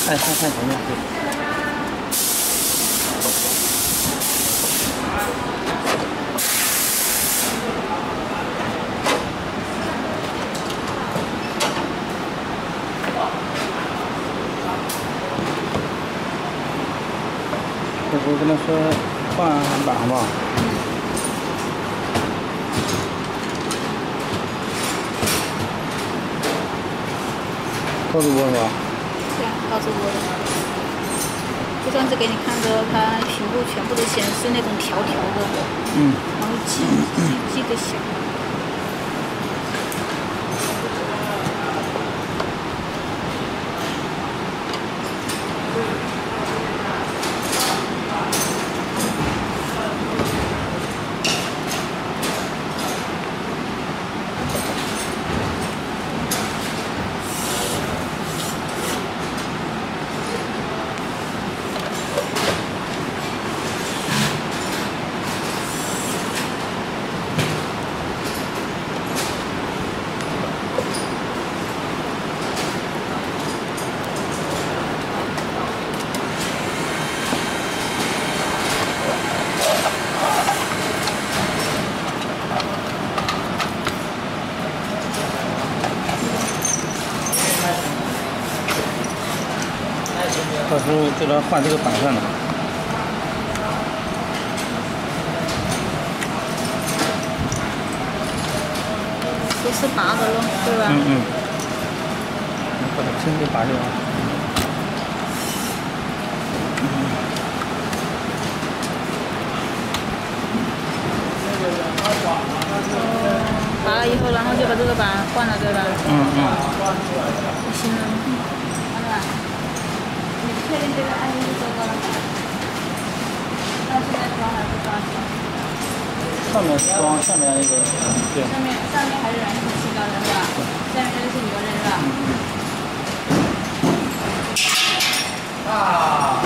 哎，看前面对。我跟他说换板吧。高主播是吧？ 对啊，高主播的。这张是给你看着它屏幕全部都显示那种条条的，然后记得小。 到时候就来换这个板上了。 都是拔的了，对吧？ 把它轻轻拔掉。 拔了以后，然后就把这个板换了，对吧？行了。你确定这个安全是做过了吗？那现在装还是装？ 上面装，下面那个，对。 上面还是燃气气缸的是吧？下面那个是油的是吧？ 啊。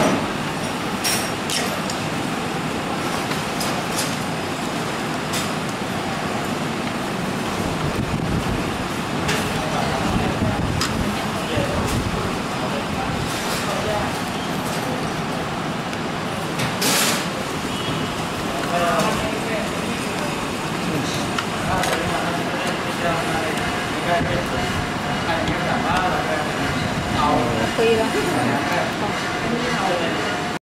可以了。